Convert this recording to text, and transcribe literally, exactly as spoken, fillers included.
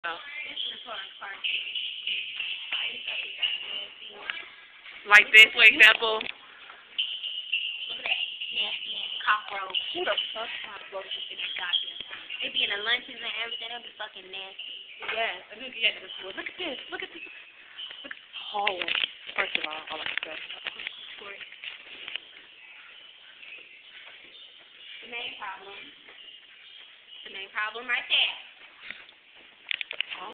Oh. Like this, for example. Look at that. Nasty ass cockroach. Who the fuck cockroaches in this goddamn? They be in the lunches and everything. They be fucking nasty. Yes. I think yeah, this was. Look at this. Look at this. Look at this hallway. First of all, all I can say. The main problem. The main problem right there.